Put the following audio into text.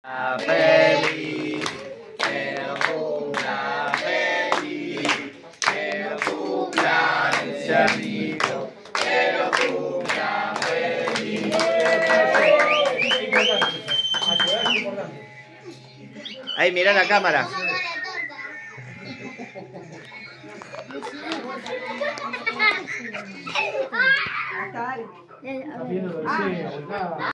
Feliz, que lo cumpla feliz, que lo cumpla ancianito, que lo cumpla feliz. Ahí, mira la cámara. Está viendo